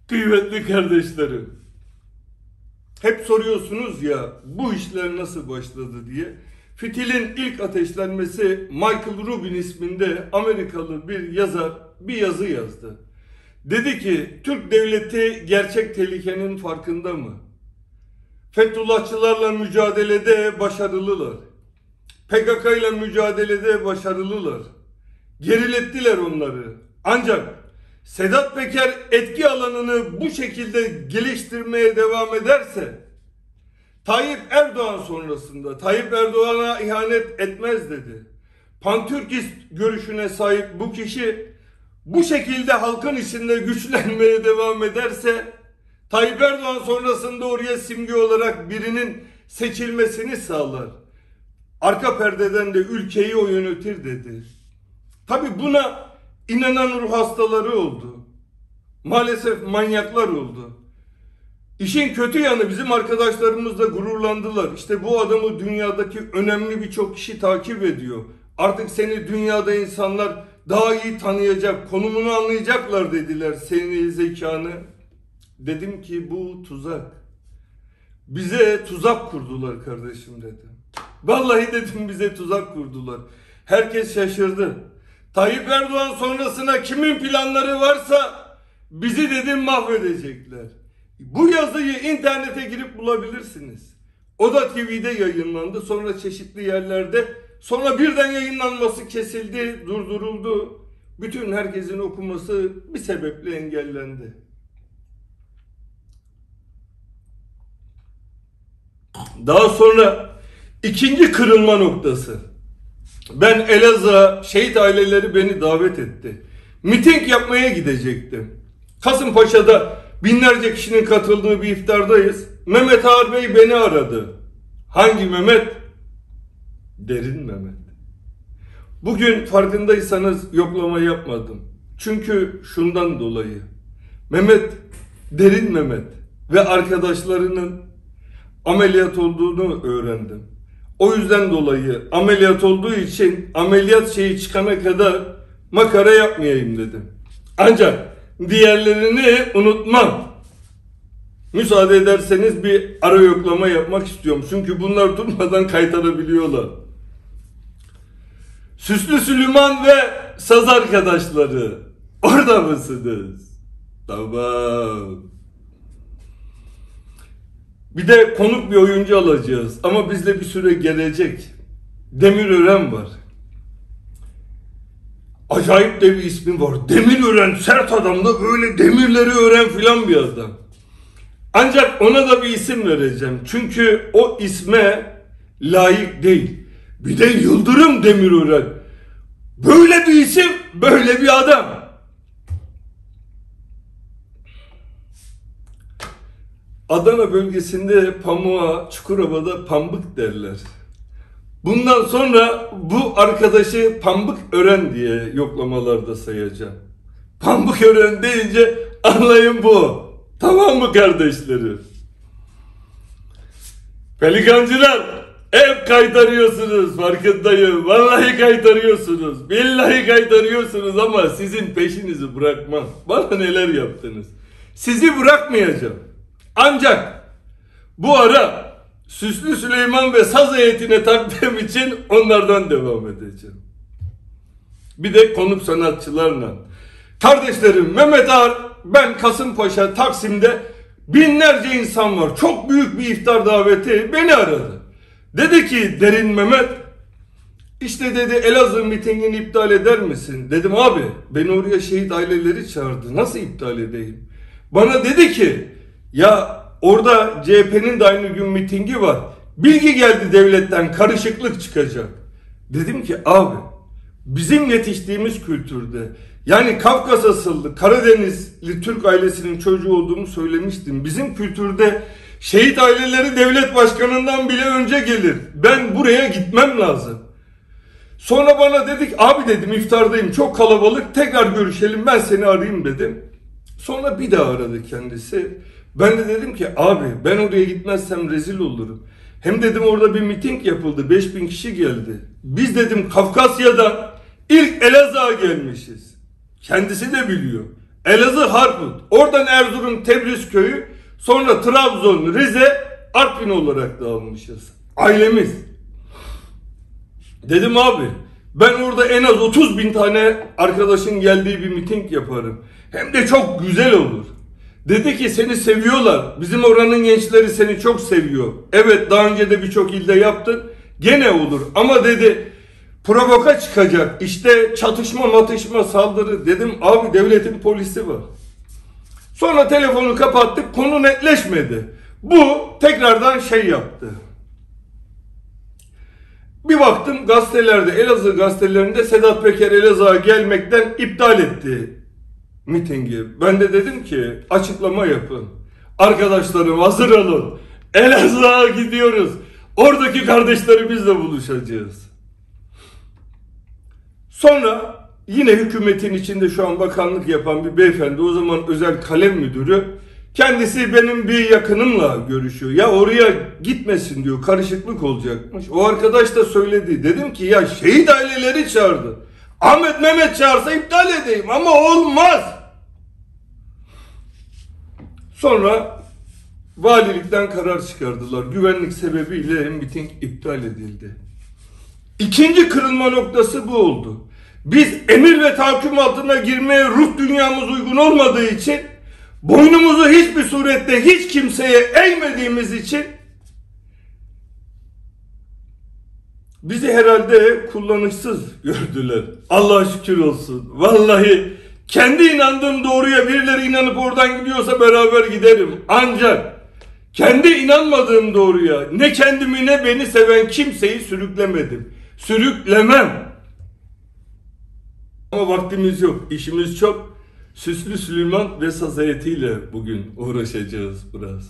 Kıymetli kardeşlerim, hep soruyorsunuz ya bu işler nasıl başladı diye. Fitilin ilk ateşlenmesi Michael Rubin isminde Amerikalı bir yazar bir yazı yazdı. Dedi ki Türk devleti gerçek tehlikenin farkında mı? Fethullahçılarla mücadelede başarılılar. PKK ile mücadelede başarılılar. Gerilettiler onları. Ancak Sedat Peker etki alanını bu şekilde geliştirmeye devam ederse Tayyip Erdoğan sonrasında Tayyip Erdoğan'a ihanet etmez dedi. Pantürkist görüşüne sahip bu kişi bu şekilde halkın içinde güçlenmeye devam ederse Tayyip Erdoğan sonrasında oraya simge olarak birinin seçilmesini sağlar. Arka perdeden de ülkeyi o yönetir dedi. Tabi buna inanan ruh hastaları oldu. Maalesef manyaklar oldu. İşin kötü yanı bizim arkadaşlarımız da gururlandılar. İşte bu adamı dünyadaki önemli birçok kişi takip ediyor. Artık seni dünyada insanlar daha iyi tanıyacak, konumunu anlayacaklar dediler, seni, zekanı. Dedim ki bu tuzak. Bize tuzak kurdular kardeşim dedim. Vallahi dedim bize tuzak kurdular. Herkes şaşırdı. Tayyip Erdoğan sonrasına kimin planları varsa bizi dedim mahvedecekler. Bu yazıyı internete girip bulabilirsiniz. Oda TV'de yayınlandı. Sonra çeşitli yerlerde. Sonra birden yayınlanması kesildi, durduruldu. Bütün herkesin okuması bir sebeple engellendi. Daha sonra ikinci kırılma noktası. Ben Elazığ'a şehit aileleri beni davet etti. Miting yapmaya gidecektim. Kasımpaşa'da binlerce kişinin katıldığı bir iftardayız. Mehmet Ağar Bey beni aradı. Hangi Mehmet? Derin Mehmet. Bugün farkındaysanız yoklama yapmadım. Çünkü şundan dolayı. Derin Mehmet ve arkadaşlarının ameliyat olduğunu öğrendim. O yüzden dolayı ameliyat olduğu için ameliyat şeyi çıkana kadar makara yapmayayım dedim. Ancak diğerlerini unutmam. Müsaade ederseniz bir ara yoklama yapmak istiyorum. Çünkü bunlar durmadan kaytarabiliyorlar. Süslü Süleyman ve saz arkadaşları orada mısınız? Tamam. Bir de konuk bir oyuncu alacağız. Ama bizle bir süre gelecek. Demirören var. Acayip de bir ismi var. Demirören, sert adam da böyle demirleri ören filan bir adam. Ancak ona da bir isim vereceğim. Çünkü o isme layık değil. Bir de Yıldırım Demirören. Böyle bir isim, böyle bir adam. Adana bölgesinde pamuğa, Çukurova'da pambık derler. Bundan sonra bu arkadaşı Pambık Ören diye yoklamalarda sayacağım. Pambık Ören deyince anlayın bu. Tamam mı kardeşlerim? Pelikancılar hep kaytarıyorsunuz, farkındayım. Vallahi kaytarıyorsunuz. Billahi kaytarıyorsunuz ama sizin peşinizi bırakmam. Bana neler yaptınız. Sizi bırakmayacağım. Ancak bu ara Süslü Süleyman ve saz heyetine taktığım için onlardan devam edeceğim. Bir de konuk sanatçılarla. Kardeşlerim Mehmet Ağar, ben Kasımpaşa, Taksim'de binlerce insan var. Çok büyük bir iftar daveti beni aradı. Dedi ki Derin Mehmet, işte dedi Elazığ mitingini iptal eder misin? Dedim abi beni oraya şehit aileleri çağırdı. Nasıl iptal edeyim? Bana dedi ki ya orada CHP'nin de aynı gün mitingi var. Bilgi geldi devletten, karışıklık çıkacak. Dedim ki abi bizim yetiştiğimiz kültürde, yani Kafkas asıllı Karadenizli Türk ailesinin çocuğu olduğumu söylemiştim. Bizim kültürde şehit aileleri devlet başkanından bile önce gelir. Ben buraya gitmem lazım. Sonra bana dedik abi dedim iftardayım, çok kalabalık, tekrar görüşelim, ben seni arayayım dedim. Sonra bir daha aradı kendisi. Ben de dedim ki abi ben oraya gitmezsem rezil olurum. Hem dedim orada bir miting yapıldı. 5000 kişi geldi. Biz dedim Kafkasya'dan ilk Elazığ'a gelmişiz. Kendisi de biliyor. Elazığ Harput, oradan Erzurum Tebriz köyü, sonra Trabzon, Rize, Artvin olarak dağılmışız. Ailemiz. Dedim abi, ben orada en az 30.000 tane arkadaşın geldiği bir miting yaparım. Hem de çok güzel olur. Dedi ki seni seviyorlar. Bizim oranın gençleri seni çok seviyor. Evet, daha önce de birçok ilde yaptın. Gene olur ama dedi provoka çıkacak. İşte çatışma, saldırı. Dedim abi, devletin polisi var. Sonra telefonu kapattık. Konu netleşmedi. Bu tekrardan şey yaptı. Bir baktım gazetelerde, Elazığ gazetelerinde Sedat Peker Elazığ'a gelmekten iptal etti mitingi. Ben de dedim ki açıklama yapın. Arkadaşlarım hazır olun. Elazığ'a gidiyoruz. Oradaki kardeşlerimizle buluşacağız. Sonra yine hükümetin içinde şu an bakanlık yapan bir beyefendi, o zaman özel kalem müdürü, kendisi benim bir yakınımla görüşüyor. Ya oraya gitmesin diyor, karışıklık olacakmış. O arkadaş da söyledi. Dedim ki ya şehit aileleri çağırdı. Ahmet Mehmet çağırsa iptal edeyim ama olmaz. Sonra valilikten karar çıkardılar. Güvenlik sebebiyle miting iptal edildi. İkinci kırılma noktası bu oldu. Biz emir ve tahakküm altına girmeye ruh dünyamız uygun olmadığı için, boynumuzu hiçbir surette hiç kimseye eğmediğimiz için bizi herhalde kullanışsız gördüler. Allah'a şükür olsun. Vallahi kendi inandığım doğruya birileri inanıp oradan gidiyorsa beraber giderim. Ancak kendi inanmadığım doğruya ne kendimi ne beni seven kimseyi sürüklemedim. Sürüklemem. Ama vaktimiz yok. İşimiz çok. Süslü Süleyman ve saz heyetiyle bugün uğraşacağız biraz.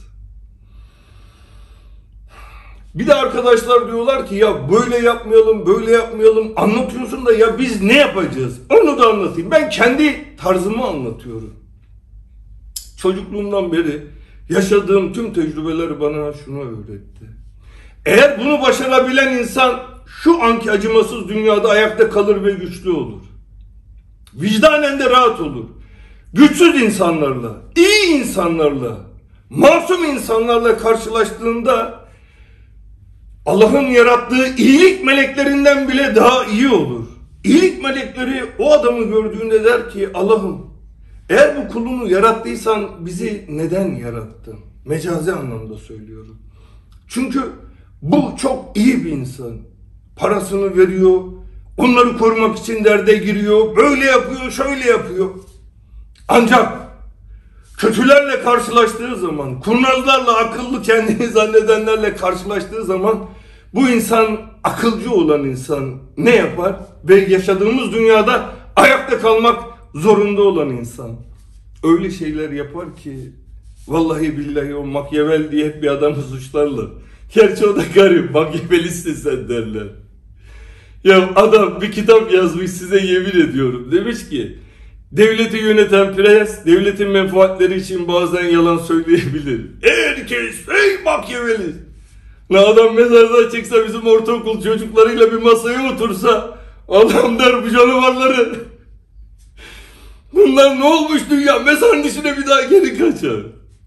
Bir de arkadaşlar diyorlar ki ya böyle yapmayalım, böyle yapmayalım. Anlatıyorsun da ya biz ne yapacağız? Onu da anlatayım. Ben kendi tarzımı anlatıyorum. Çocukluğumdan beri yaşadığım tüm tecrübeler bana şunu öğretti. Eğer bunu başarabilen insan şu anki acımasız dünyada ayakta kalır ve güçlü olur. Vicdanen de rahat olur. Güçsüz insanlarla, iyi insanlarla, masum insanlarla karşılaştığında Allah'ın yarattığı iyilik meleklerinden bile daha iyi olur. İyilik melekleri o adamı gördüğünde der ki Allah'ım, eğer bu kulunu yarattıysan bizi neden yarattın? Mecazi anlamda söylüyorum. Çünkü bu çok iyi bir insan. Parasını veriyor, onları korumak için derde giriyor, böyle yapıyor, şöyle yapıyor. Ancak kötülerle karşılaştığı zaman, kurnazlarla, akıllı kendini zannedenlerle karşılaştığı zaman bu insan, akılcı olan insan ne yapar? Ve yaşadığımız dünyada ayakta kalmak zorunda olan insan öyle şeyler yapar ki vallahi billahi o Machiavelli diye hep bir adamı suçlarlar. Gerçi o da garip, Machiavelli'sin sen derler. Ya adam bir kitap yazmış, size yemin ediyorum. Demiş ki devleti yöneten prens devletin menfaatleri için bazen yalan söyleyebilir. Herkes ey Machiavelli. La adam mezardan çıksa, bizim ortaokul çocuklarıyla bir masaya otursa, Allah'ım der bu canavarları. Bunlar ne olmuş dünya? Mezarın içine bir daha geri kaçar.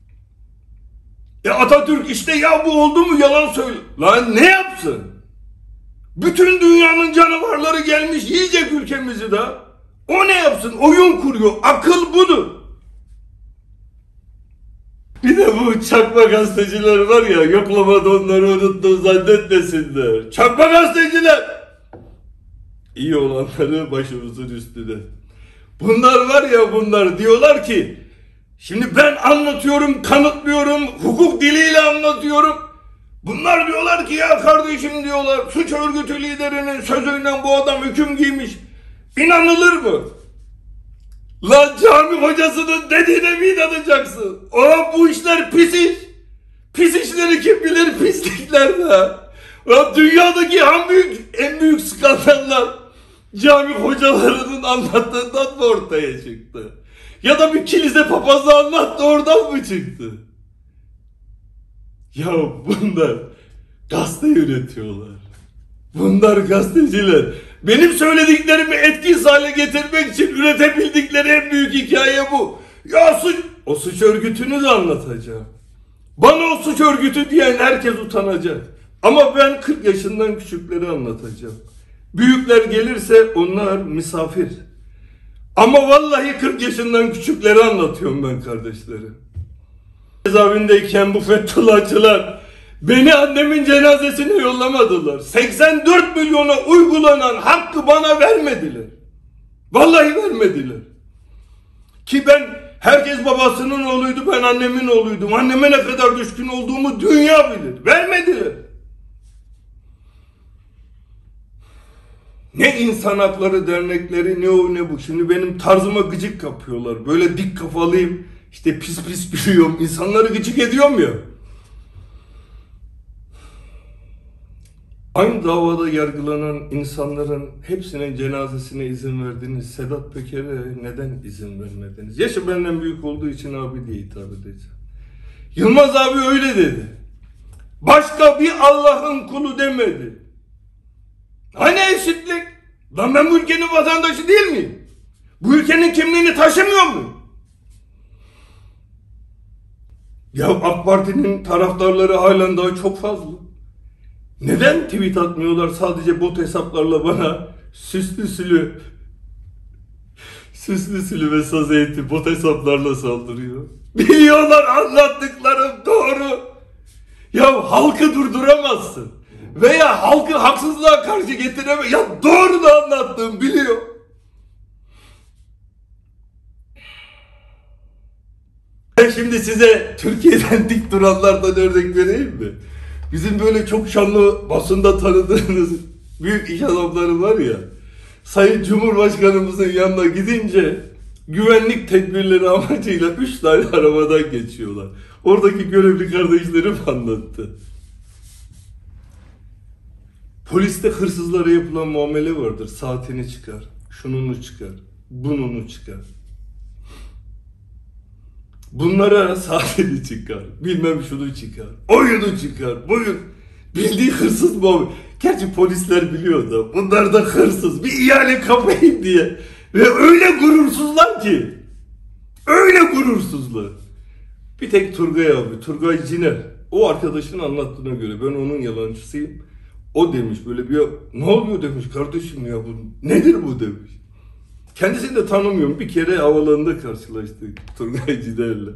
Atatürk işte ya bu oldu mu yalan söyle. Lan ne yapsın? Bütün dünyanın canavarları gelmiş yiyecek ülkemizi de. O ne yapsın? Oyun kuruyor. Akıl budur. Bir de bu çakma gazeteciler var ya, yoklamada onları unuttuğunu zannetmesinler. Çakma gazeteciler! İyi olanları başımızın üstüne. Bunlar var ya, bunlar diyorlar ki, şimdi ben anlatıyorum, kanıtlıyorum, hukuk diliyle anlatıyorum. Bunlar diyorlar ki ya kardeşim diyorlar, suç örgütü liderinin sözüyle bu adam hüküm giymiş. İnanılır mı? Lan cami hocasının dediğine mi inanacaksın? Bu işler pis iş. Pis işleri kim bilir, pislikler de. Lan dünyadaki en büyük skandallar cami hocalarının anlattığından mı ortaya çıktı? Ya da bir kilise papazı anlattı, oradan mı çıktı? Ya bunlar gazete üretiyorlar. Bunlar gazeteciler. Benim söylediklerimi etkisiz hale getirmek için üretebildikleri en büyük hikaye bu. Ya o suç örgütünü de anlatacağım. Bana o suç örgütü diyen herkes utanacak. Ama ben 40 yaşından küçükleri anlatacağım. Büyükler gelirse onlar misafir. Ama vallahi 40 yaşından küçükleri anlatıyorum ben kardeşlerim. Cezaevindeyken bu Fethullahçılar beni annemin cenazesine yollamadılar. 84 milyona uygulanan hakkı bana vermediler. Vallahi vermediler. Ki herkes babasının oğluydu, ben annemin oğluydum. Anneme ne kadar düşkün olduğumu dünya bilir. Vermediler. Ne insan hakları dernekleri, ne o ne bu. Şimdi benim tarzıma gıcık kapıyorlar. Böyle dik kafalıyım, işte pis pis gülüyorum. İnsanları gıcık ediyorum ya. Aynı davada yargılanan insanların hepsinin cenazesine izin verdiniz. Sedat Peker'e neden izin vermediniz? Yaşı benden büyük olduğu için abi diye hitap edeceğim. Yılmaz abi öyle dedi. Başka bir Allah'ın kulu demedi. Hani eşitlik? Lan ben bu ülkenin vatandaşı değil miyim? Bu ülkenin kimliğini taşımıyor muyum? Ya AK Parti'nin taraftarları halen daha çok fazla. Neden tweet atmıyorlar, sadece bot hesaplarla bana süslü sülü ve saz eğitim bot hesaplarla saldırıyor? Biliyorlar anlattıklarım doğru. Ya halkı durduramazsın. Veya halkı haksızlığa karşı getiremez. Ya doğru da anlattığım biliyor. Ben şimdi size Türkiye'den dik duranlardan örnek vereyim mi? Bizim böyle çok şanlı basında tanıdığınız büyük iş adamları var ya. Sayın Cumhurbaşkanımızın yanına gidince güvenlik tedbirleri amacıyla 3 tane arabadan geçiyorlar. Oradaki görevli kardeşlerim anlattı. Poliste hırsızlara yapılan muamele vardır. Saatini çıkar, şununu çıkar, bununu çıkar. Bunlara saatini çıkar, bilmem şunu çıkar, oyunu çıkar, bugün bildiği hırsız muamele. Gerçi polisler biliyor da bunlar da hırsız, bir ihale kapayım diye. Ve öyle gurursuzlar ki, öyle gurursuzlar. Bir tek Turgay Ciner, o arkadaşın anlattığına göre, ben onun yalancısıyım. O demiş böyle bir, ne oluyor demiş kardeşim ya, bu nedir bu demiş. Kendisini de tanımıyorum, bir kere havalarında karşılaştık Turgay Ciner'le.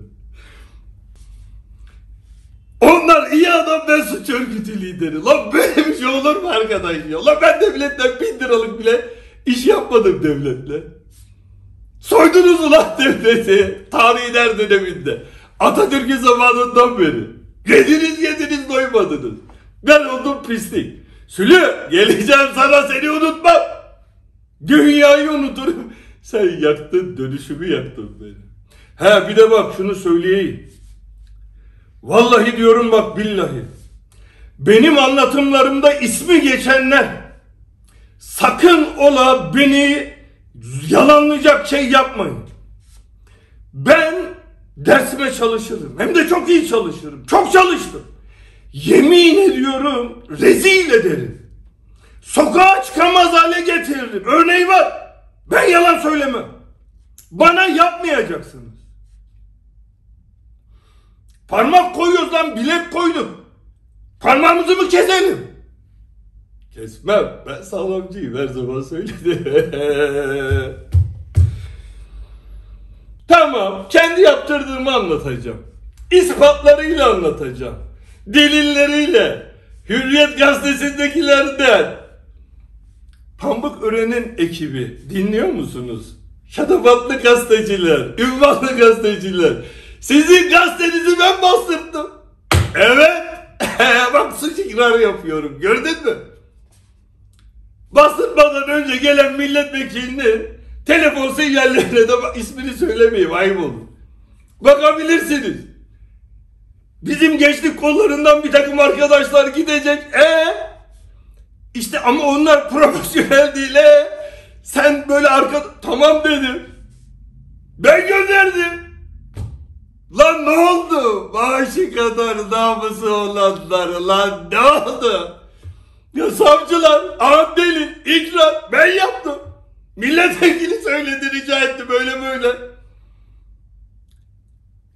Onlar iyi adam, ben suç örgütü lideri. Lan böyle bir şey olur mu arkadaş ya? Lan ben devletten 1000 liralık bile iş yapmadım devletle. Soydunuz ulan devleti tarihin her döneminde. Atatürk'ün zamanından beri. Yediniz doymadınız. Ben oldum pislik. Sülü geleceğim sana, seni unutmam. Dünyayı unuturum. Sen yaktın, dönüşümü yaktın beni. He bir de bak şunu söyleyeyim. Vallahi diyorum bak billahi. Benim anlatımlarımda ismi geçenler sakın ola beni yalanlayacak şey yapmayın. Ben dersime çalışırım. Hem de çok iyi çalışırım. Çok çalıştım. Yemin ediyorum rezil ederim. Sokağa çıkamaz hale getiririm. Örneği var. Ben yalan söylemem. Bana yapmayacaksınız. Parmak koyuyoruz lan, bilek koyduk. Parmağımızı mı keselim? Kesmem. Ben sağlamcıyım, her zaman söyledim. Tamam, kendi yaptırdığımı anlatacağım. İspatlarıyla anlatacağım. Delilleriyle. Hürriyet gazetesindekilerden. Pamukören'in ekibi dinliyor musunuz? Şatafatlı gazeteciler, ünvanlı gazeteciler. Sizin gazetenizi ben bastırdım. Evet. Bak suç ikrarı yapıyorum. Gördün mü? Bastırmadan önce gelen milletvekilinin telefon sinyallerine de ismini söylemeyeyim, ayıp olur. Bakabilirsiniz. Bizim gençlik kollarından bir takım arkadaşlar gidecek. İşte ama onlar profesyonel değil. Sen böyle tamam dedim. Ben gönderdim. Lan ne oldu? Maaşı kadar namusu olanlar lan ne oldu? Ya savcılar, ağam delil, ikrar ben yaptım. Milletvekili söyledi, rica etti böyle.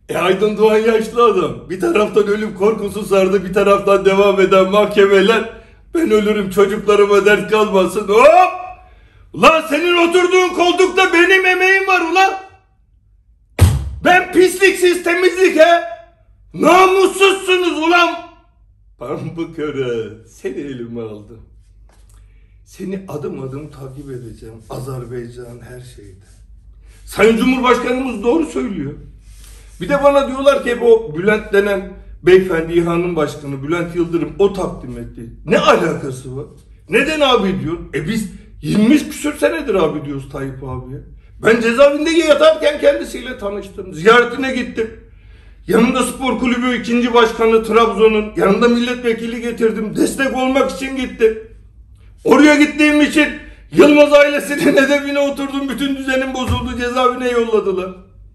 Aydın Doğan yaşlı adam. Bir taraftan ölüm korkusu sardı, bir taraftan devam eden mahkemeler. Ben ölürüm, çocuklarıma dert kalmasın. Hop! Ulan senin oturduğun koltukta benim emeğim var ulan. Ben pisliksiz temizlik he. Namussuzsunuz ulan. Pambıköre, seni elime aldım. Seni adım adım takip edeceğim. Azerbaycan her şeyde. Sayın Cumhurbaşkanımız doğru söylüyor. Bir de bana diyorlar ki o Bülent denen beyefendi, İHA'nın başkanı Bülent Yıldırım o takdim etti. Ne alakası var? Neden abi diyor? Biz 20 küsür senedir abi diyoruz Tayyip abiye. Ben cezaevinde yatarken kendisiyle tanıştım. Ziyaretine gittim. Yanında spor kulübü 2. başkanı Trabzon'un, yanında milletvekili getirdim. Destek olmak için gittim. Oraya gittiğim için Yılmaz ailesinin hedefine oturdum. Bütün düzenim bozuldu. Cezaevine yolladılar.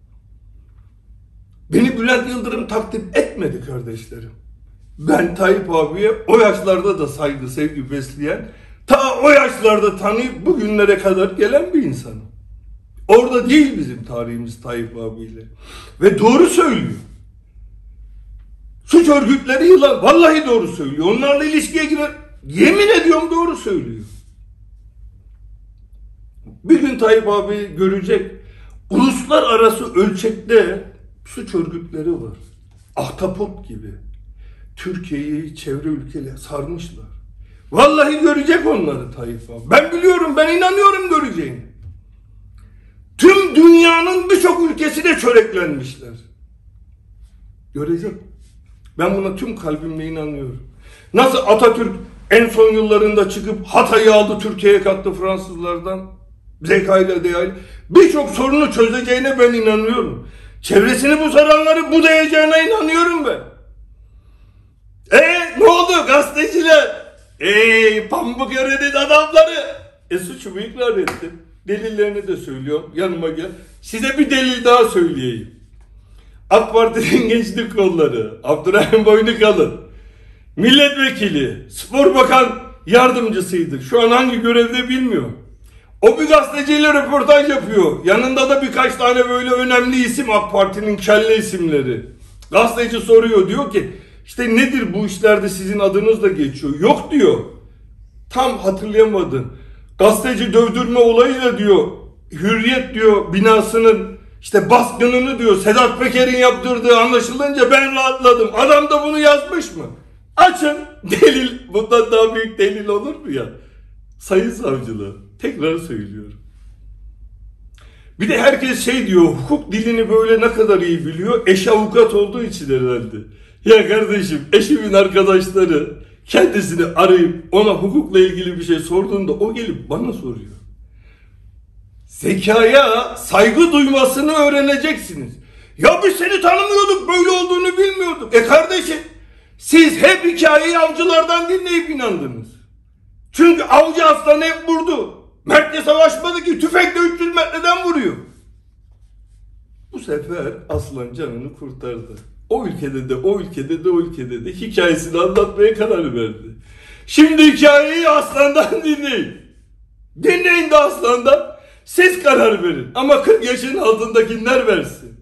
Beni Bülent Yıldırım takdim etmedi kardeşlerim. Ben Tayyip abiye o yaşlarda da saygı, sevgi besleyen, ta o yaşlarda tanıyıp bugünlere kadar gelen bir insanım. Orada değil bizim tarihimiz Tayyip abiyle. Ve doğru söylüyor. Suç örgütleri yılan. Vallahi doğru söylüyor. Onlarla ilişkiye girer. Yemin ediyorum doğru söylüyor. Bir gün Tayyip abi görecek. Uluslararası ölçekte suç örgütleri var. Ahtapot gibi. Türkiye'yi çevre ülkeler sarmışlar. Vallahi görecek onları Tayyip abi. Ben biliyorum, ben inanıyorum göreceğini. Tüm dünyanın birçok ülkesine çöreklenmişler. Görecek. Ben buna tüm kalbimle inanıyorum. Nasıl Atatürk en son yıllarında çıkıp Hatay'ı aldı, Türkiye'ye kattı Fransızlardan. Zekayla değil. Birçok sorunu çözeceğine ben inanıyorum. Çevresini bu saranları budayacağına inanıyorum ben. Ne oldu gazeteciler? Pambıköre'nin adamları. Suçumu ikrar ettim. Delillerini de söylüyorum. Yanıma gel. Size bir delil daha söyleyeyim. AK Parti'nin gençlik kolları, Abdurrahim Boynukalın, milletvekili, spor bakan yardımcısıydı. Şu an hangi görevde bilmiyorum. O bir gazeteciyle röportaj yapıyor. Yanında da birkaç tane böyle önemli isim, AK Parti'nin kelle isimleri. Gazeteci soruyor, diyor ki işte nedir bu işlerde sizin adınız da geçiyor. Yok diyor. Tam hatırlayamadım. Gazeteci dövdürme olayıyla diyor, Hürriyet diyor binasının işte baskınını diyor Sedat Peker'in yaptırdığı anlaşılınca ben rahatladım. Adam da bunu yazmış mı? Açın delil. Bundan daha büyük delil olur mu ya? Sayın savcılar, tekrar söylüyorum. Bir de herkes şey diyor, hukuk dilini böyle ne kadar iyi biliyor. Eş avukat olduğu için herhalde. Ya kardeşim, eşimin arkadaşları kendisini arayıp ona hukukla ilgili bir şey sorduğunda o gelip bana soruyor. Zekaya saygı duymasını öğreneceksiniz. Ya biz seni tanımıyorduk, böyle olduğunu bilmiyorduk. Kardeşim, siz hep hikayeyi avcılardan dinleyip inandınız. Çünkü avcı aslanı hep vurdu. Mert'le savaşmadı ki, tüfekle 300 metreden vuruyor. Bu sefer aslan canını kurtardı. O ülkede de, o ülkede de, o ülkede de hikayesini anlatmaya karar verdi. Şimdi hikayeyi aslandan dinleyin. Dinleyin de aslandan. Siz karar verin. Ama 40 yaşın altındakiler versin.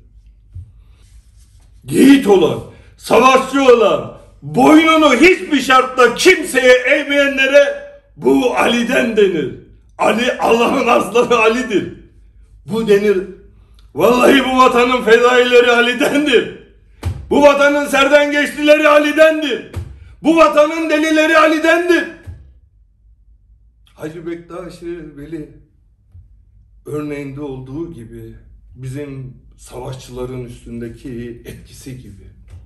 Yiğit olan, savaşçı olan, boynunu hiçbir şartta kimseye eğmeyenlere bu Ali'den denir. Ali Allah'ın aslanı Ali'dir. Bu denir. Vallahi bu vatanın fedaileri Ali'dendir. Bu vatanın serden geçtileri Ali'dendir. Bu vatanın delileri Ali'dendir. Hacı Bektaş-ı Veli örneğinde olduğu gibi bizim savaşçıların üstündeki etkisi gibi.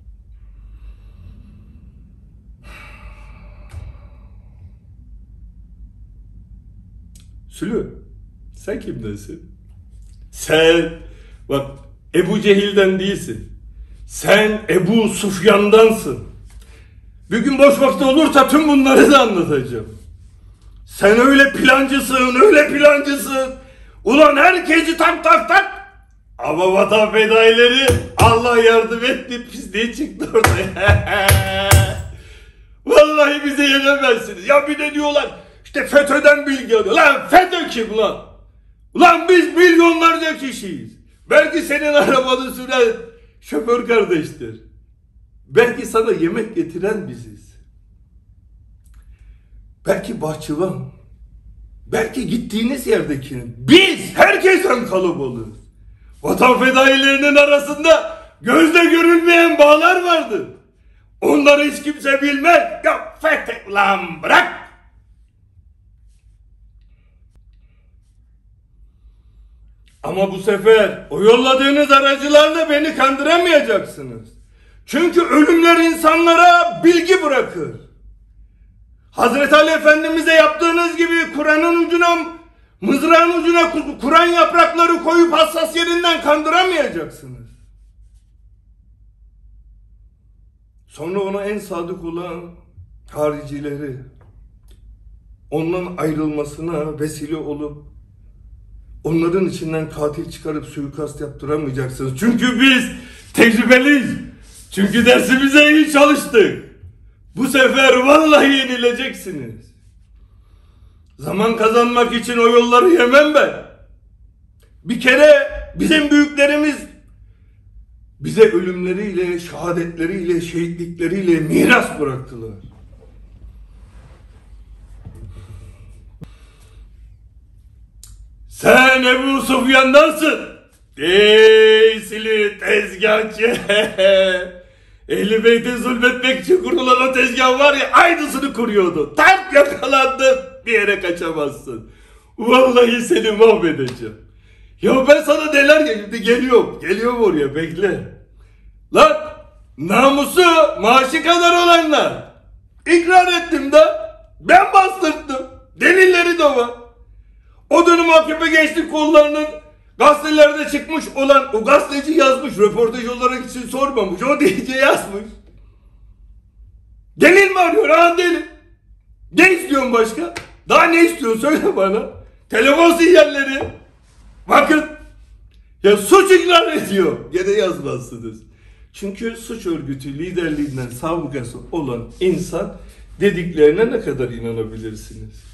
Sülü, sen kimdensin? Sen, bak Ebu Cehil'den değilsin. Sen Ebu Sufyan'dansın. Bir gün boş vakti olursa tüm bunları da anlatacağım. Sen öyle plancısın, öyle plancısın. Ulan herkesi tak tak tak. Ama vatan fedaileri Allah yardım etti, pisliğe çıktı ortaya. Vallahi bize yenemezsiniz. Ya bir de diyorlar işte FETÖ'den bilgi alıyor. Lan FETÖ kim lan? Ulan biz milyonlarca kişiyiz. Belki senin arabanı süren şoför kardeştir. Belki sana yemek getiren biziz. Belki bahçıvan. Belki gittiğiniz yerdeki. Biz herkesten kalabalığız. Vatan fedailerinin arasında gözle görülmeyen bağlar vardır. Onları hiç kimse bilmez. Ya fetih lan, bırak. Ama bu sefer o yolladığınız aracılarla beni kandıramayacaksınız. Çünkü ölümler insanlara bilgi bırakır. Hazreti Ali Efendimiz'e yaptığınız gibi Kur'an'ın ucuna, mızrağın ucuna Kur'an yaprakları koyup hassas yerinden kandıramayacaksınız. Sonra ona en sadık olan haricileri, ondan ayrılmasına vesile olup onların içinden katil çıkarıp suikast yaptıramayacaksınız. Çünkü biz tecrübeliyiz. Çünkü dersimize iyi çalıştık. Bu sefer vallahi yenileceksiniz. Zaman kazanmak için o yolları yemem ben. Bir kere bizim büyüklerimiz bize ölümleriyle, şehadetleriyle, şehitlikleriyle miras bıraktılar. Sen Ebu Sufyan'dansın. Ey sili tezgahçı. Ehl-i Beyt'e zulmetmek için kurulan o tezgah var ya, aynısını kuruyordu. Tam yakalandın, bir yere kaçamazsın. Vallahi seni mahvedeceğim. Ya ben sana neler geldi, geliyorum oraya, bekle. Lan namusu maaşı kadar olanlar. İkrar ettim de ben bastırdım. Delilleri de var. O dönem AKP gençlik kollarının gazetelerde çıkmış olan o gazeteci yazmış, röportaj olarak için sormamış, o DJ yazmış. Delil mi arıyor? Ha, delil. Ne istiyorsun başka? Daha ne istiyorsun söyle bana. Telefon sinyalleri. Bakın. Ya suç ikrar ediyor. Gene yazmazsınız. Çünkü suç örgütü liderliğinden sabıkası olan insan dediklerine ne kadar inanabilirsiniz?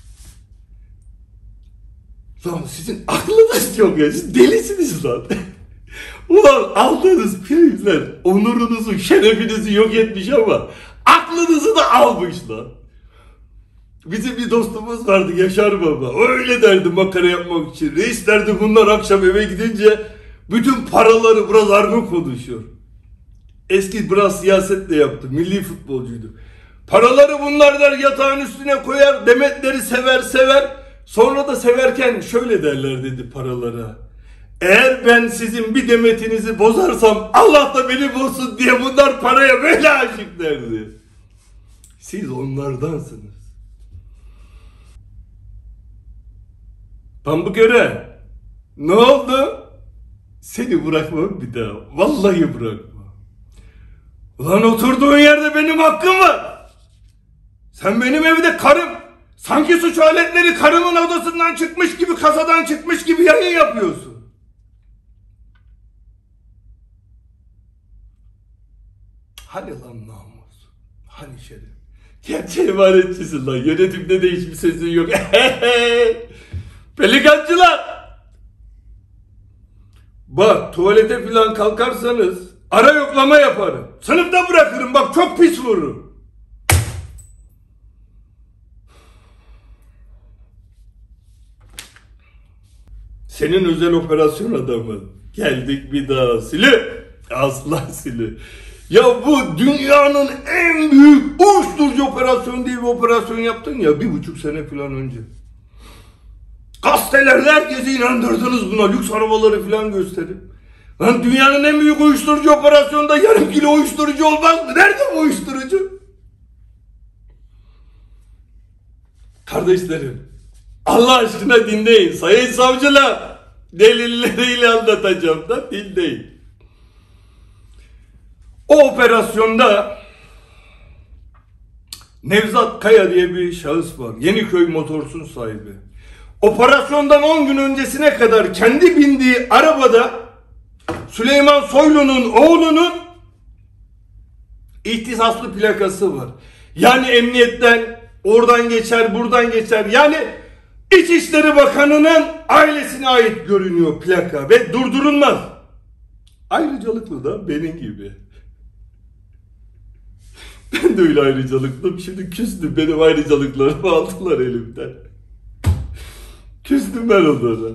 Lan sizin aklınız yok ya. Siz delisiniz lan. Ulan aldığınız primler onurunuzu, şerefinizi yok etmiş ama aklınızı da almış lan. Bizim bir dostumuz vardı, Yaşar Baba. Öyle derdi makara yapmak için. Reis derdi bunlar akşam eve gidince bütün paraları biraz argo konuşuyor. Eski biraz siyaset de yaptı. Milli futbolcuydu. Paraları bunlar der yatağın üstüne koyar. Demetleri sever. Sonra da severken şöyle derler dedi paralara. Eğer ben sizin bir demetinizi bozarsam Allah da beni bozsun diye bunlar paraya böyle aşık derdi. Siz onlardansınız. Pambıköre, ne oldu? Seni bırakmam bir daha. Vallahi bırakmam. Ulan oturduğun yerde benim hakkım var. Sen benim evde karım. Sanki suç aletleri karımın odasından çıkmış gibi, kasadan çıkmış gibi yayın yapıyorsun. Hani lan namus? Hani şeref? Gerçi emanet lan. Yönetimde de hiçbir sesin yok. Pelikancılar! Bak tuvalete falan kalkarsanız ara yoklama yaparım. Sınıfta bırakırım, bak çok pis vururum. Senin özel operasyon adamın. Geldik bir daha Sili. Aslan Sili. Ya bu dünyanın en büyük uyuşturucu operasyonu diye bir operasyon yaptın ya 1,5 sene falan önce. Gazetelerde herkesi inandırdınız buna, lüks arabaları falan gösterip. Lan dünyanın en büyük uyuşturucu operasyonunda yarım kilo uyuşturucu olmaz mı? Nerede bu uyuşturucu? Kardeşlerim, Allah aşkına dinleyin. Sayın savcılar, delilleriyle anlatacağım da dinleyin. O operasyonda Nevzat Kaya diye bir şahıs var. Yeniköy Motors'un sahibi. Operasyondan 10 gün öncesine kadar kendi bindiği arabada Süleyman Soylu'nun oğlunun ihtisaslı plakası var. Yani emniyetten oradan geçer, buradan geçer. Yani İçişleri Bakanı'nın ailesine ait görünüyor plaka ve durdurulmaz. Ayrıcalıklı da benim gibi. Ben de öyle ayrıcalıklıyım. Şimdi küstüm. Benim ayrıcalıklarımı aldılar elimden. Küstüm ben onlara.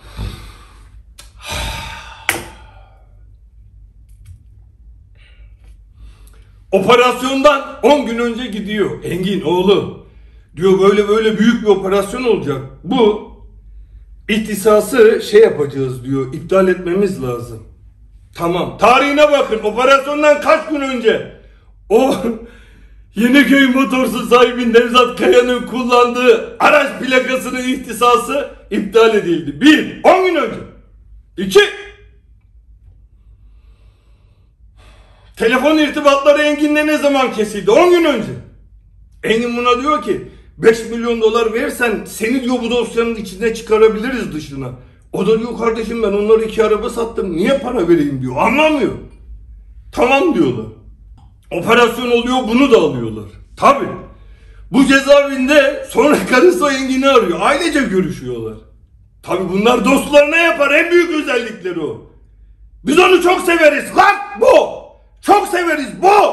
Operasyondan 10 gün önce gidiyor. Engin oğlu. Diyor böyle büyük bir operasyon olacak. Bu ihtisası yapacağız diyor. İptal etmemiz lazım. Tamam. Tarihine bakın. Operasyondan kaç gün önce? O Yeniköy Motorsu sahibi Nevzat Kaya'nın kullandığı araç plakasının ihtisası iptal edildi. 1. 10 gün önce. 2. Telefon irtibatları Engin'le ne zaman kesildi? 10 gün önce. Engin buna diyor ki 5 milyon dolar verirsen seni diyor bu dosyanın içine çıkarabiliriz dışına. O da diyor kardeşim ben onları 2 araba sattım. Niye para vereyim diyor. Anlamıyor. Tamam diyorlar. Operasyon oluyor bunu da alıyorlar. Tabii. Bu cezaevinde sonra karısı o Engin'i arıyor. Ailece görüşüyorlar. Tabii bunlar dostlarına yapar. En büyük özellikleri o. Biz onu çok severiz. Lan bu. Çok severiz bu.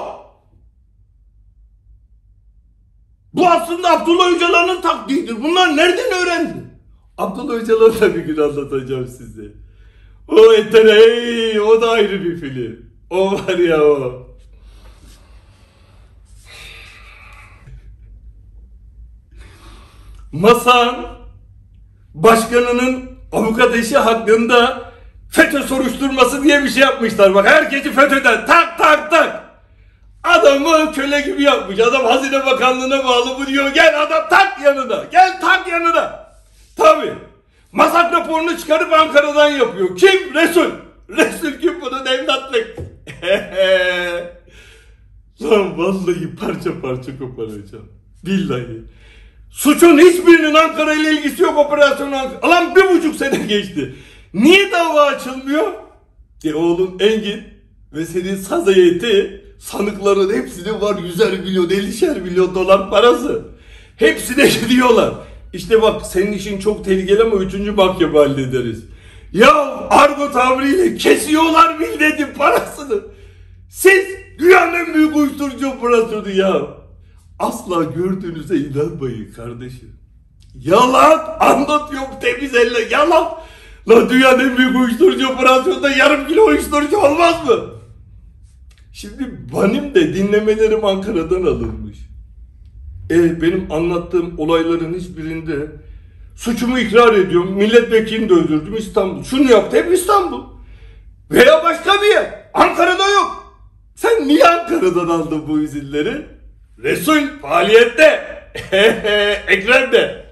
Bu aslında Abdullah Öcalan'ın taktiğidir. Bunlar nereden öğrendi? Abdullah Öcalan'ı da bir gün anlatacağım size. O Eterey, o da ayrı bir film. O var ya o. MASA'nın başkanının avukat eşi hakkında FETÖ soruşturması diye bir şey yapmışlar. Bak herkesi FETÖ'den tak tak tak. Adamı köle gibi yapmış. Adam Hazine Bakanlığı'na bağlı bu diyor. Gel adam tak yanına. Gel tak yanına. Tabii. MASAK raporunu çıkarıp Ankara'dan yapıyor. Kim? Resul. Resul kim bunun evlatlık? Lan vallahi parça parça koparacağım. Billahi. Suçun hiçbirinin Ankara ile ilgisi yok operasyonun Ankara. Lan 1,5 sene geçti. Niye dava açılmıyor? Oğlum Engin ve senin saz heyeti sanıkların hepsinin var 100'er milyon 50'şer milyon dolar parası. Hepsine gidiyorlar. İşte bak senin işin çok tehlikeli ama 3. mahkeme hallederiz. Ya argo tabiriyle kesiyorlar milletin parasını. Siz dünyanın en büyük uyuşturucu operasyonu ya. Asla gördüğünüze inanmayın kardeşim. Yalan anlatıyorum temiz elle yalan. La dünyanın en büyük uyuşturucu operasyonunda yarım kilo uyuşturucu olmaz mı? Şimdi benim de dinlemelerim Ankara'dan alınmış. Benim anlattığım olayların hiçbirinde suçumu ikrar ediyorum. Milletvekilini de öldürdüm İstanbul. Şunu yaptı hep İstanbul. Veya başka bir yer. Ankara'da yok. Sen niye Ankara'dan aldın bu izinleri? Resul faaliyette. Ekrem de.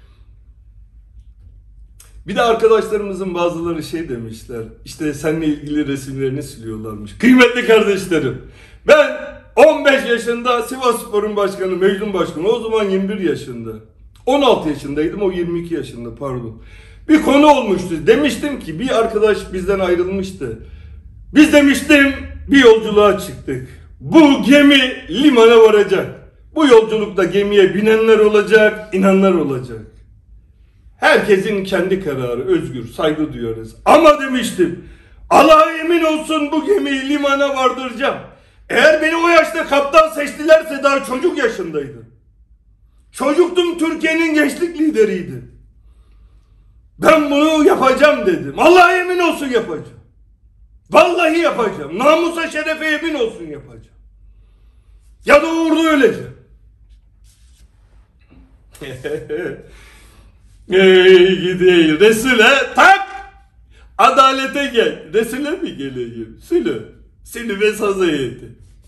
Bir de arkadaşlarımızın bazıları demişler. İşte seninle ilgili resimlerini siliyorlarmış. Kıymetli kardeşlerim. Ben 15 yaşında Sivasspor'un başkanı, Mecnun Başkanı. O zaman 21 yaşında. 16 yaşındaydım, o 22 yaşında pardon. Bir konu olmuştu. Demiştim ki bir arkadaş bizden ayrılmıştı. Biz demiştim bir yolculuğa çıktık. Bu gemi limana varacak. Bu yolculukta gemiye binenler olacak, inanlar olacak. Herkesin kendi kararı, özgür, saygı duyarız. Ama demiştim, Allah'a emin olsun bu gemiyi limana vardıracağım. Eğer beni o yaşta kaptan seçtilerse daha çocuk yaşındaydım. Çocuktum, Türkiye'nin gençlik lideriydim. Ben bunu yapacağım dedim. Allah'a emin olsun yapacağım. Vallahi yapacağım. Namusa şerefe emin olsun yapacağım. Ya da uğurlu öleceğim. Gideyim. Resul'e tak. Adalete gel. Resul'e mi geleyim? Sülü ve saz heyeti.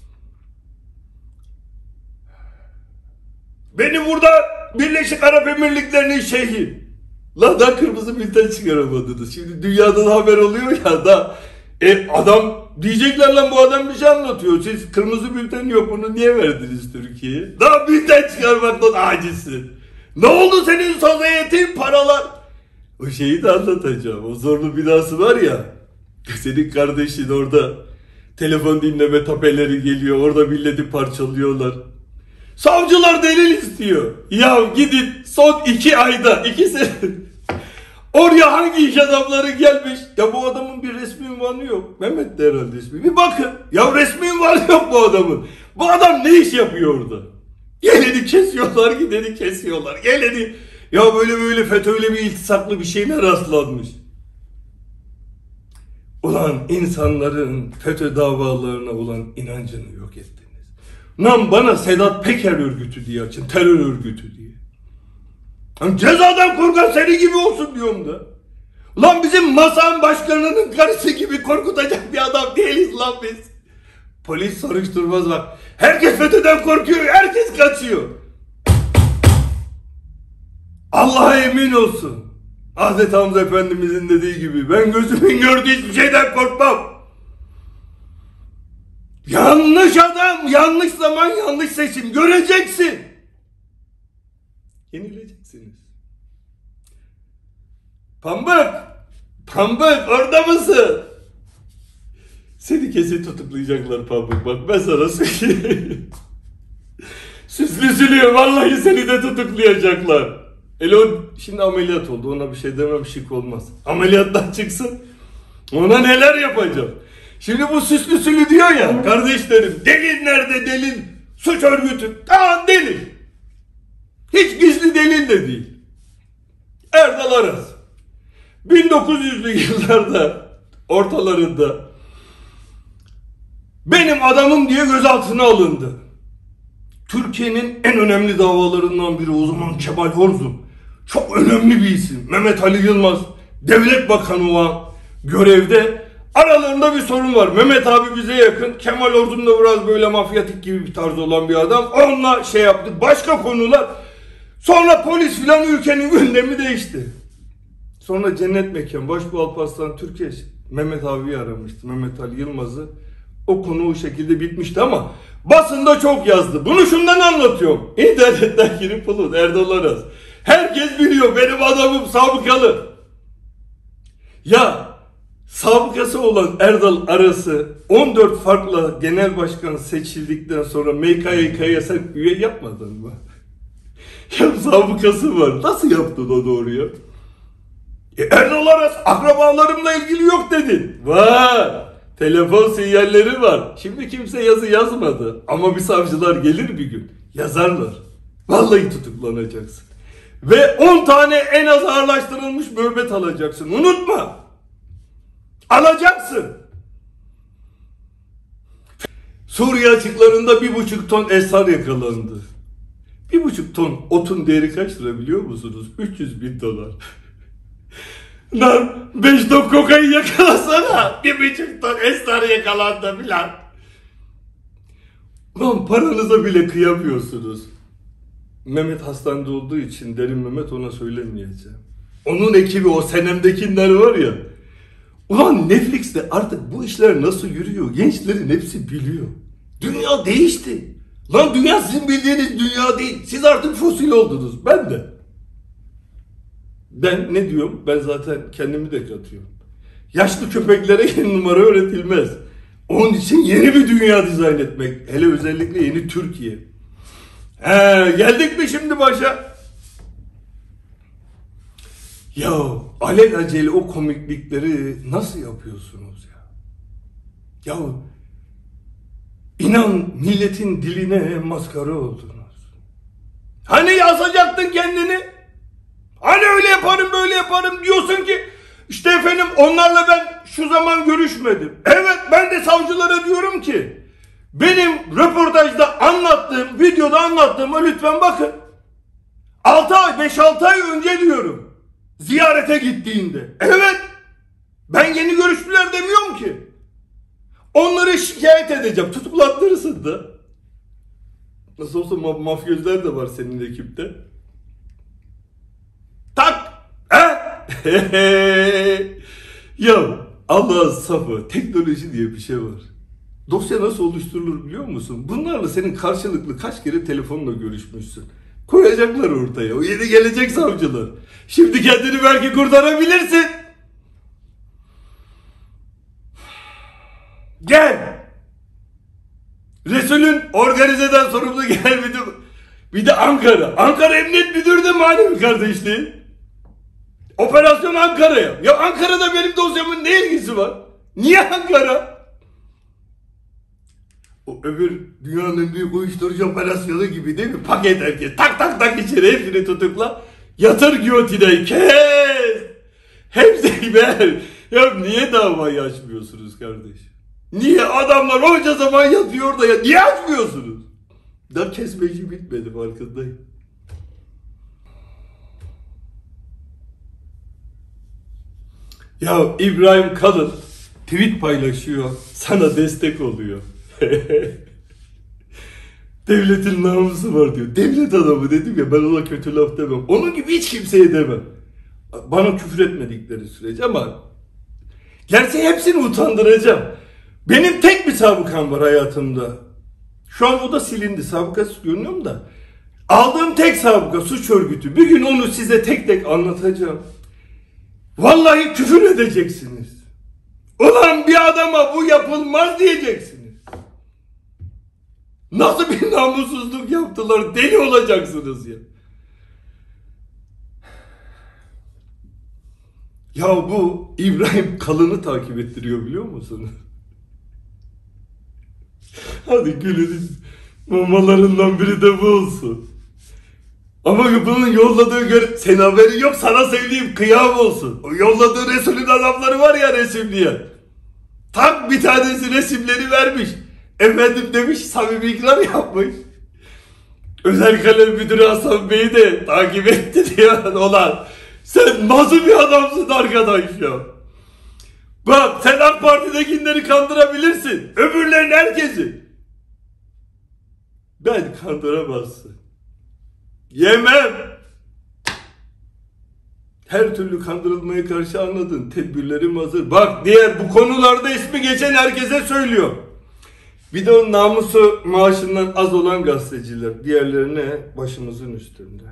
Beni burada Birleşik Arap Emirlikleri'nin şeyhi. Lan da kırmızı bülten çıkaramadınız. Şimdi dünyadan haber oluyor ya da adam diyecekler lan bu adam bir şey anlatıyor. Siz kırmızı bülten yok bunu niye verdiniz Türkiye'ye? Daha bülten çıkarmaktan acizsin. Ne oldu senin saz heyetin paralar? O şeyi de anlatacağım. O zorlu binası var ya. Senin kardeşin orada telefon dinleme tapeleri geliyor. Orada milleti parçalıyorlar. Savcılar delil istiyor. Ya gidin son 2 ayda 2 sene Oraya hangi iş adamları gelmiş? Ya bu adamın bir resmi ünvanı yok. Mehmet de herhalde ismi. Bir bakın. Ya resmi ünvanı yok bu adamın. Bu adam ne iş yapıyor orada? Geleni kesiyorlar, gideni kesiyorlar. Geleni... Ya böyle FETÖ'yle bir iltisaklı bir şeyine rastlanmış. Ulan insanların FETÖ davalarına olan inancını yok ettiniz. Lan bana Sedat Peker örgütü diye açın, terör örgütü diye. Lan cezadan korkan seni gibi olsun diyorum da. Lan bizim MASAM başkanının karısı gibi korkutacak bir adam değiliz lan biz. Polis soruşturmaz bak. Herkes FETÖ'den korkuyor, herkes kaçıyor. Allah'a emin olsun. Hazreti Hamza Efendimizin dediği gibi ben gözümün gördüğü hiçbir şeyden korkmam. Yanlış adam, yanlış zaman, yanlış seçim göreceksin. Yenileceksiniz. Pambık orada mısın? Seni kesin tutuklayacaklar Pambık, bak ben sana söyleyeyim. Süslüsülüyor, vallahi seni de tutuklayacaklar. Elon şimdi ameliyat oldu, ona bir şey demem, şık olmaz. Ameliyattan çıksın, ona neler yapacağım. Şimdi bu süslüsülü diyor ya, kardeşlerim, delil nerede delil? Suç örgütü, tamam delil. Hiç gizli delil de değil. Erdal Aras 1900'lü yıllarda ortalarında benim adamım diye gözaltına alındı. Türkiye'nin en önemli davalarından biri o zaman Kemal Horzum. Çok önemli bir isim. Mehmet Ali Yılmaz, devlet bakanı olan görevde. Aralarında bir sorun var. Mehmet abi bize yakın. Kemal Horzum da biraz böyle mafyatik gibi bir tarz olan bir adam. Onunla şey yaptı. Başka konular. Sonra polis filan ülkenin gündemi değişti. Sonra cennet mekan Başbuğ Alparslan Türkeş Mehmet abiyi aramıştı. Mehmet Ali Yılmaz'ı. O konu o şekilde bitmişti ama basında çok yazdı. Bunu şundan anlatıyorum. İnternetten girip bulun Erdal Aras. Herkes biliyor benim adamım sabıkalı. Ya sabıkası olan Erdal Aras'ı 14 farklı genel başkan seçildikten sonra MKYK'ya sen üye yapmadın mı? Ya sabıkası var. Nasıl yaptın o doğruyu? Erdal Aras akrabalarımla ilgili yok dedin. Var. Telefon sinyalleri var. Şimdi kimse yazı yazmadı. Ama bir savcılar gelir bir gün. Yazarlar. Vallahi tutuklanacaksın. Ve 10 tane en az ağırlaştırılmış müebbet alacaksın. Unutma. Alacaksın. Suriye açıklarında 1,5 ton esrar yakalandı. 1,5 ton otun değeri kaç lira biliyor musunuz? 300.000 dolar. Lan 5 ton kokain yakalasana. 1,5 ton esrar yakalandı filan. Lan paranıza bile kıyamıyorsunuz. Mehmet hastanede olduğu için Derin Mehmet ona söylemeyeceğim. Onun ekibi o senemdekiler var ya. Ulan Netflix'te artık bu işler nasıl yürüyor? Gençlerin hepsi biliyor. Dünya değişti. Lan dünya sizin bildiğiniz dünya değil. Siz artık fosil oldunuz. Ben de. Ben ne diyorum? Ben zaten kendimi de katıyorum. Yaşlı köpeklere yeni numara öğretilmez. Onun için yeni bir dünya dizayn etmek. Hele özellikle yeni Türkiye. Geldik mi şimdi başa? Ya alelacele o komiklikleri nasıl yapıyorsunuz ya? Ya inan milletin diline maskara oldunuz. Hani yazacaktın kendini? Hani öyle yaparım böyle yaparım diyorsun ki işte efendim onlarla ben şu zaman görüşmedim. Evet ben de savcılara diyorum ki benim röportajda anlattığım, videoda anlattığıma lütfen bakın. 6 ay, 5-6 ay önce diyorum. Ziyarete gittiğinde. Evet. Ben yeni görüştüler demiyorum ki. Onları şikayet edeceğim. Tutuklattırırsın da. Nasıl olsa mafyözler de var senin ekipte. Tak. Ya Allah'ın safı. Teknoloji diye bir şey var. Dosya nasıl oluşturulur biliyor musun? Bunlarla senin karşılıklı kaç kere telefonla görüşmüşsün. Koyacaklar ortaya. O yeni gelecek savcılar. Şimdi kendini belki kurtarabilirsin. Gel. Resul'ün organizeden sorumlu gel bir de Ankara. Ankara Emniyet Müdürü de manevi kardeşliği. Operasyon Ankara'ya. Ya Ankara'da benim dosyamın ne ilgisi var? Niye Ankara? O öbür dünyanın en büyük uyuşturucu operasyonu gibi değil mi? Paket herkes. Tak tak tak içeri hepsini tutukla. Yatır giyotine. Kes. Hepsi ver. Ya niye davayı açmıyorsunuz kardeş? Niye adamlar onca zaman yatıyor da ya? Niye açmıyorsunuz? Daha kesmeci bitmedi farkındayım. Ya İbrahim Kalın tweet paylaşıyor. Sana destek oluyor. Devletin namusu var diyor. Devlet adamı dedim ya, ben ona kötü laf demem. Onun gibi hiç kimseye demem. Bana küfür etmedikleri sürece, ama gerçi hepsini utandıracağım. Benim tek bir sabıkam var hayatımda. Şu an o da silindi. Sabıkası görünüyor da. Aldığım tek sabıka suç örgütü. Bir gün onu size tek tek anlatacağım. Vallahi küfür edeceksiniz. Ulan bir adama bu yapılmaz diyeceksiniz. Nasıl bir namussuzluk yaptılar, deli olacaksınız ya. Ya bu İbrahim Kalın'ı takip ettiriyor, biliyor musunuz? Hadi gülün, mamalarından biri de bu olsun. Ama bunun yolladığı senin haberin yok, sana söyleyeyim, kıyam olsun. O yolladığı Resul'ün adamları var ya, resimleyen. Tak bir tanesi resimleri vermiş. Efendim demiş, samimi ikrar yapmış. Özel kalem müdürü Hasan Bey'i de takip etti diyor. Olan sen nasıl bir adamsın arkadaş ya. Bak sen AK Parti'dekileri kandırabilirsin. Öbürlerin herkesi. Ben kandıramazsın. Yemem. Her türlü kandırılmaya karşı anladın. Tedbirlerim hazır. Bak diğer bu konularda ismi geçen herkese söylüyor. Bir de o namusu maaşından az olan gazeteciler. Diğerlerine başımızın üstünde.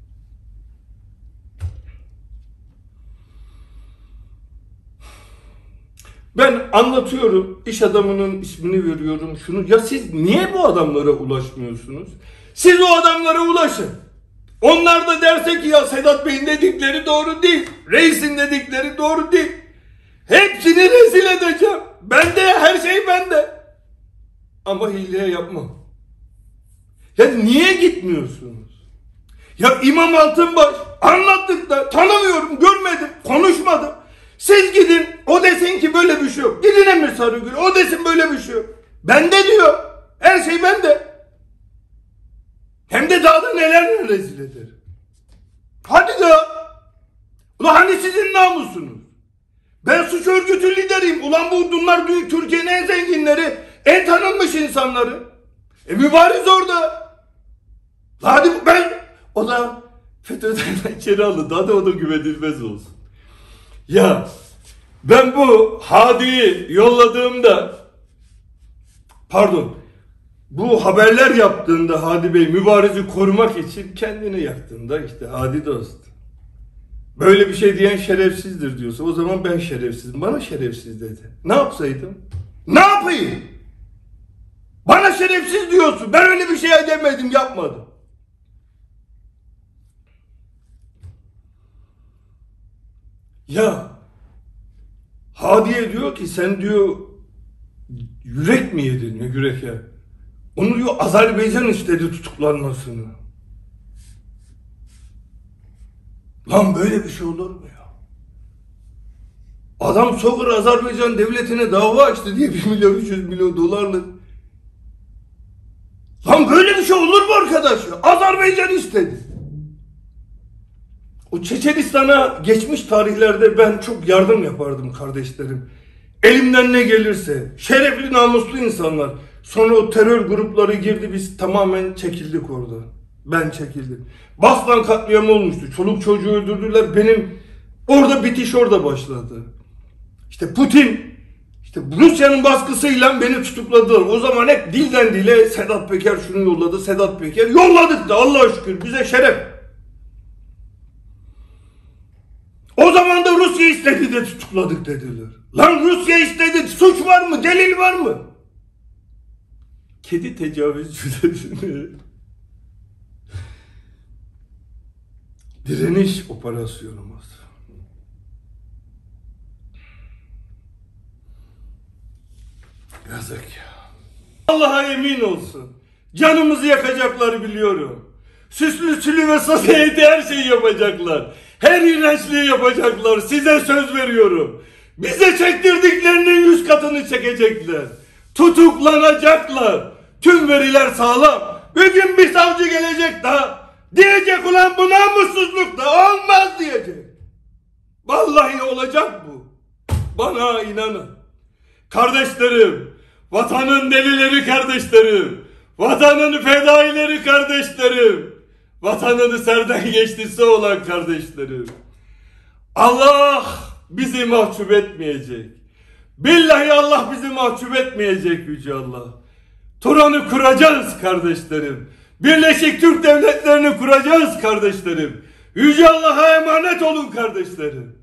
Ben anlatıyorum. İş adamının ismini veriyorum. Şunu. Ya siz niye bu adamlara ulaşmıyorsunuz? Siz o adamlara ulaşın. Onlar da derse ki ya Sedat Bey'in dedikleri doğru değil. Reis'in dedikleri doğru değil. Hepsini rezil edeceğim. Bende, her şey bende. Ama hileye yapmam. Ya niye gitmiyorsunuz? Ya İmam Altınbaş anlattık da tanımıyorum, görmedim, konuşmadım. Siz gidin, o desin ki böyle bir şey yok. Gidin Emir Sarıgül, o desin böyle bir şey yok. Bende diyor. Her şey bende. Hem de daha da neler rezil eder. Hadi da. Ulan hani sizin namusunuz? Ben suç örgütü lideriyim. Ulan bunlar Türkiye'nin en zenginleri, en tanınmış insanları. Mübariz orada. Hadi ben, o da FETÖ'den içeri aldı. Daha da o da güvenilmez olsun. Ya ben bu Hadi'yi yolladığımda, pardon, bu haberler yaptığında Hadi Bey Mübariz'i korumak için kendini yaktığında, işte Hadi dost. Böyle bir şey diyen şerefsizdir diyorsa, o zaman ben şerefsizim. Bana şerefsiz dedi. Ne yapsaydım? Ne yapayım? Bana şerefsiz diyorsun. Ben öyle bir şey demedim, yapmadım. Ya Hadi'ye diyor ki sen diyor yürek mi yedin ya, yürek ya. Onu diyor Azerbaycan istedi tutuklanmasını. Lan böyle bir şey olur mu ya? Adam Sokar Azerbaycan devletine dava açtı diye 1 milyon 300 milyon dolarlık. Lan böyle bir şey olur mu arkadaş ya? Azerbaycan istedi. O Çeçenistan'a geçmiş tarihlerde ben çok yardım yapardım kardeşlerim. Elimden ne gelirse. Şerefli, namuslu insanlar. Sonra o terör grupları girdi, biz tamamen çekildik orada. Ben çekildim. Baslan katliamı olmuştu. Çoluk çocuğu öldürdüler. Benim orada bitiş orada başladı. İşte Putin, işte Rusya'nın baskısıyla beni tutukladılar. O zaman hep dilden dile Sedat Peker şunu yolladı, Sedat Peker yolladık da Allah'a şükür bize şeref. O zaman da Rusya istedi de tutukladık dediler. Lan Rusya istedi, suç var mı, delil var mı? Kedi tecavüzcülerini direniş operasyonumuz. Yazık ya. Allah'a emin olsun. Canımızı yakacaklar biliyorum. Süslü ve sosyete her şeyi yapacaklar. Her iğrençliği yapacaklar. Size söz veriyorum. Bize çektirdiklerinin 100 katını çekecekler. Tutuklanacaklar. Tüm veriler sağlam. Bir gün bir savcı gelecek daha. Diyecek ulan bu namussuzluk da olmaz diyecek. Vallahi olacak bu. Bana inanın. Kardeşlerim, vatanın delileri kardeşlerim, vatanın fedaileri kardeşlerim, vatanını serden geçtisi olan kardeşlerim. Allah bizi mahcup etmeyecek. Billahi Allah bizi mahcup etmeyecek Yüce Allah. Turan'ı kuracağız kardeşlerim. Birleşik Türk Devletleri'ni kuracağız kardeşlerim. Yüce Allah'a emanet olun kardeşlerim.